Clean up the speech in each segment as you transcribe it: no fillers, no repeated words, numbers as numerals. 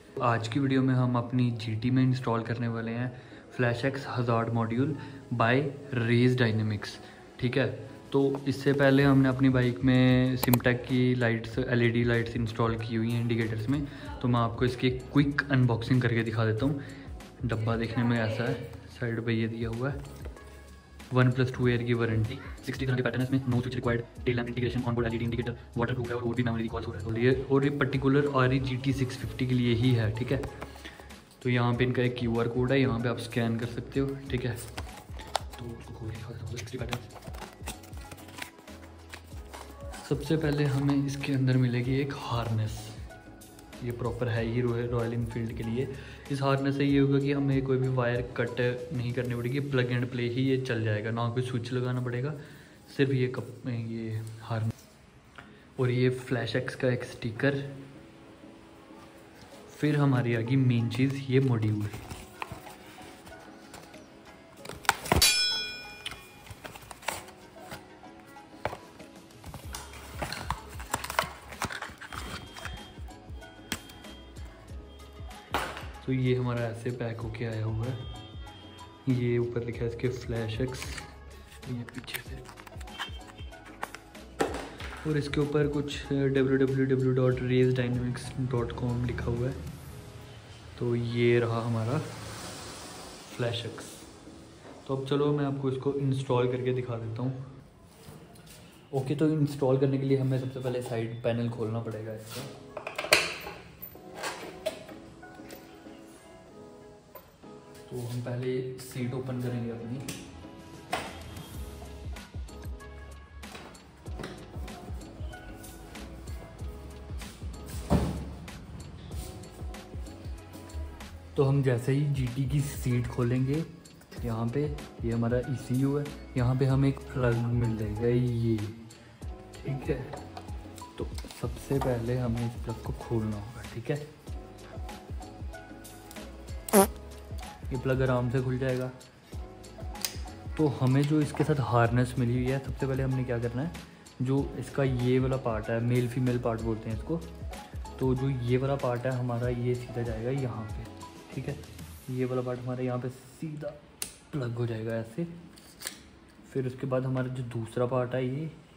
आज की वीडियो में हम अपनी GT में इंस्टॉल करने वाले हैं FlashX hazard module by Rays Dynamics. ठीक है, तो इससे पहले हमने अपनी बाइक में सिमटेक की लाइट्स LED लाइट्स इंस्टॉल की हुई हैं इंडिकेटर्स में। तो मैं आपको इसकी क्विक अनबॉक्सिंग करके दिखा देता हूँ। डब्बा देखने में ऐसा है, साइड पे ये दिया हुआ है 1+2 ईयर की वारंटी, 60 तरह के पैटर्न इसमें, no switch required, tail lamp integration, onboard LED indicator, waterproof है और भी मेमोरी रिकॉल हो रहा है। और ये पर्टिकुलर RE GT 650 के लिए ही है। ठीक है, तो यहाँ पे इनका एक QR कोड है, यहाँ पे आप स्कैन कर सकते हो। ठीक है, तो खोल के 60 पैटर्न। सबसे पहले हमें इसके अंदर मिलेगी एक हार्नेस, ये प्रॉपर है ही रॉयल इनफील्ड के लिए। इस हार्नेस से ये होगा कि हमें कोई भी वायर कट नहीं करनी पड़ेगी, प्लग एंड प्ले ही ये चल जाएगा, ना कोई स्विच लगाना पड़ेगा, सिर्फ ये हार्नेस। और ये FlashX का एक स्टिकर। फिर हमारी आ गई मेन चीज़, ये मॉड्यूल। तो ये हमारा ऐसे पैक होके आया हुआ है। ये ऊपर लिखा है इसके FlashX, ये पीछे से, और इसके ऊपर कुछ www.razdynamics.com लिखा हुआ है। तो ये रहा हमारा FlashX। तो अब चलो मैं आपको इसको इंस्टॉल करके दिखा देता हूँ। ओके, तो इंस्टॉल करने के लिए हमें सबसे पहले साइड पैनल खोलना पड़ेगा इसका। तो हम पहले सीट ओपन करेंगे अपनी। तो हम जैसे ही GT की सीट खोलेंगे, यहाँ पे ये हमारा ECU है, यहाँ पे हमें एक प्लग मिल जाएगा ये। ठीक है, तो सबसे पहले हमें इस प्लग को खोलना होगा। ठीक है, ये प्लग आराम से खुल जाएगा। तो हमें जो इसके साथ हार्नेस मिली हुई है, सबसे पहले हमने क्या करना है, जो इसका ये वाला पार्ट है, मेल फीमेल पार्ट बोलते हैं इसको, तो जो ये वाला पार्ट है हमारा, ये सीधा जाएगा यहाँ पे। ठीक है, ये वाला पार्ट हमारा यहाँ पे सीधा प्लग हो जाएगा ऐसे। फिर उसके बाद हमारा जो दूसरा पार्ट है,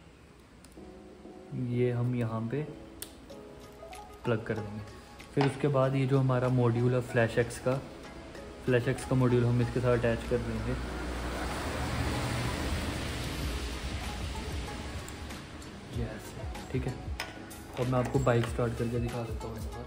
ये हम यहाँ पे प्लग कर देंगे। फिर उसके बाद ये जो हमारा मॉड्यूल है FlashX का मॉड्यूल हम इसके साथ अटैच कर देंगे। यस, ठीक है। अब मैं आपको बाइक स्टार्ट करके दिखा देता हूँ इस बार।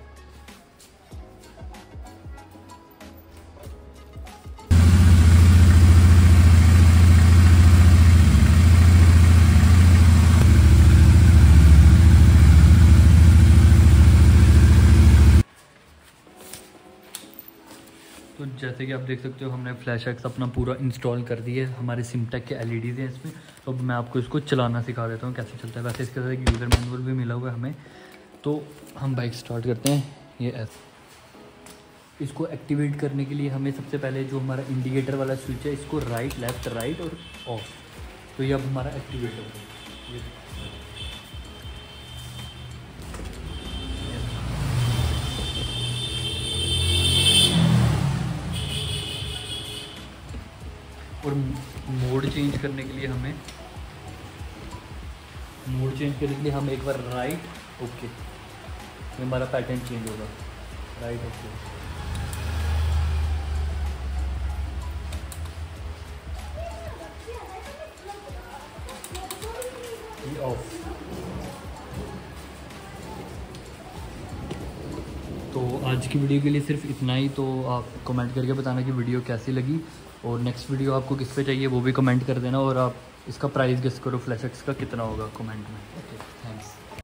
तो जैसे कि आप देख सकते हो, हमने FlashX अपना पूरा इंस्टॉल कर दिया है। हमारे सिमटेक के LEDs हैं इसमें। तो अब मैं आपको इसको चलाना सिखा देता हूँ कैसे चलता है। वैसे इसके साथ एक यूज़र मैनुअल भी मिला हुआ है हमें। तो हम बाइक स्टार्ट करते हैं। ये ऐसे, इसको एक्टिवेट करने के लिए हमें सबसे पहले जो हमारा इंडिकेटर वाला स्विच है, इसको राइट लेफ़्ट राइट और ऑफ। तो ये अब हमारा एक्टिवेट हो गया। और मोड चेंज करने के लिए हमें एक बार राइट, ओके, ये हमारा पैटर्न चेंज होगा, राइट ओके। ये ऑफ। तो आज की वीडियो के लिए सिर्फ इतना ही। तो आप कमेंट करके बताना कि वीडियो कैसी लगी, और नेक्स्ट वीडियो आपको किस पे चाहिए वो भी कमेंट कर देना। और आप इसका प्राइस गेस करो FlashX का कितना होगा कमेंट में। Okay, thanks.